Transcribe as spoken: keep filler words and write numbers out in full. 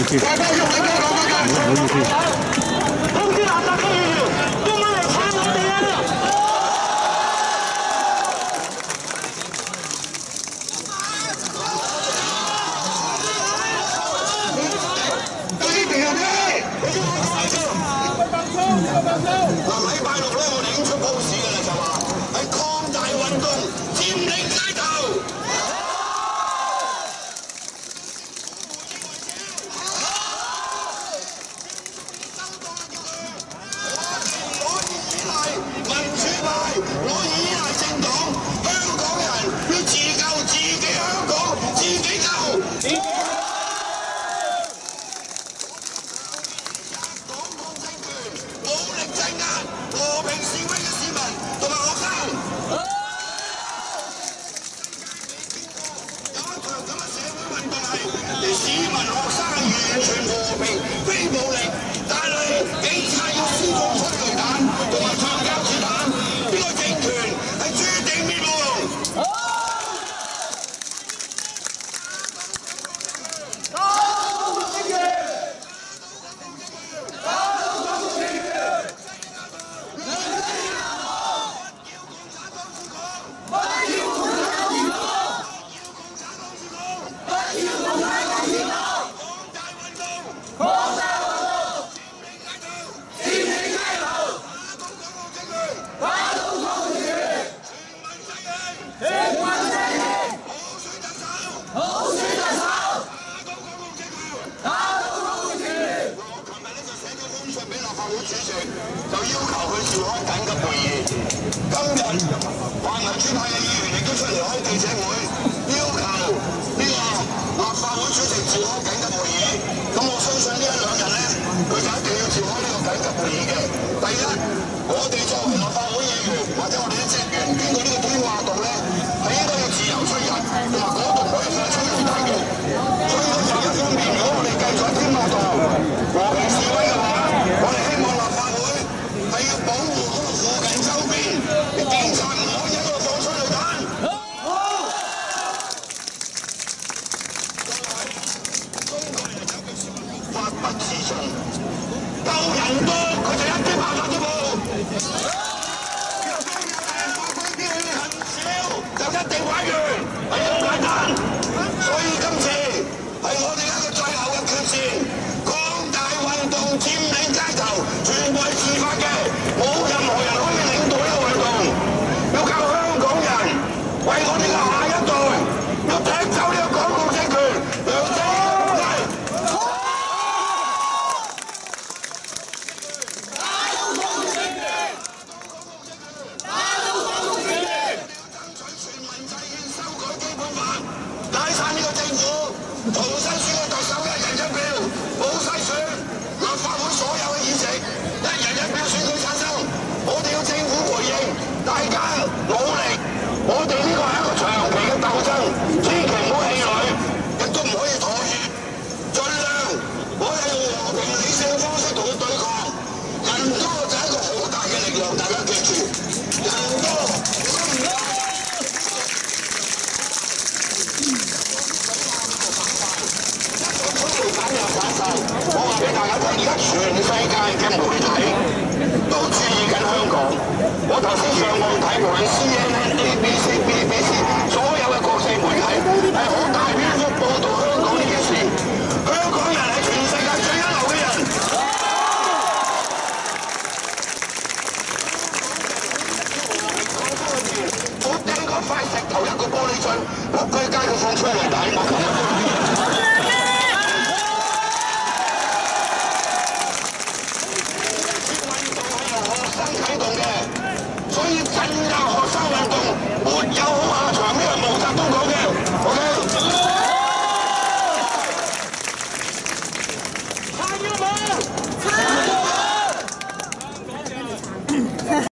思。大家用力啲講嗰句。唔好意思。通知南特區議員，今晚嚟撐我哋啊！嗱，禮拜六咧，我哋已經出 post 㗎啦，就話係擴大運動，佔領街頭。攞以依賴民主派，攞以依賴政黨，香港人要自救，自己香港自己救。和平示威嘅市民同埋學生，有一場咁嘅社會運動係啲市民學生係完全和平非暴力，但係警察要施放催淚彈同埋橡膠子彈，呢個政權係注定滅亡。主席就要求佢召開緊急會議。今日泛民主派嘅議員亦都出嚟開記者會，要求呢個立法會主席召開緊急會議。咁我相信呢一兩日咧，佢就一定要召開呢個緊急會議嘅。第一，我哋作為立法會議員或者我哋啲職員經過呢個天馬道咧，係應該要自由出入，同埋嗰度唔可以放催淚彈嘅。所以另一方面，如果我哋繼續喺天馬道和平示威嘅話，我哋希望立法會係要保護嗰個附近周邊嘅警察，唔可以喺度放催淚彈。好。中國人有句説話叫法不自重，鬥人多佢就一啲辦法都冇。人少就一定玩完，係咁簡單。所以今次係我哋一個最後嘅決戰。佔領街頭，全部係自發嘅，冇任何人可以領導呢個運動。要靠香港人為我哋嘅下一代，要踢走呢個港共政權，梁振英係。打倒港共政權！打倒港共政權！要爭取全民制憲，修改基本法，解散呢個政府，重新選個特首，一人一票，冇篩選。立法會所有嘅議席，一人一票選舉產生。我哋要政府回應，大家努力。我哋呢個係一個長期嘅鬥爭，千祈唔好氣餒，亦都唔可以妥協。盡量我哋用和平理性嘅方式同佢對抗。人多就係一個好大嘅力量，大家記住。人多，人多。我話俾大家聽，而家全世界嘅媒體都注意緊香港。我頭先上網睇，無論 C N N、A B C、B B C， 所有嘅國際媒體係好大篇幅報導香港呢件事。香港人係全世界最一流嘅人。我掟個塊石頭一個玻璃樽，仆佢街度放催淚彈，我求